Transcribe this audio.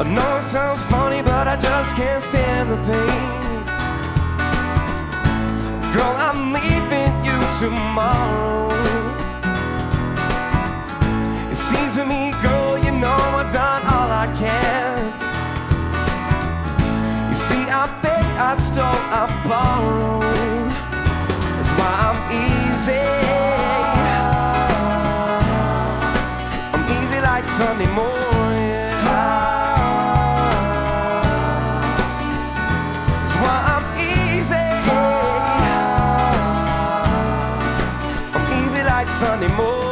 I know it sounds funny, but I just can't stand the pain. Girl, I'm leaving you tomorrow. It seems to me, girl, you know I've done all I can. You see, I begged, I stole, I borrowed. That's why I'm easy. I'm easy like Sunday morning. That's why I'm easy. I'm easy like Sunday morning.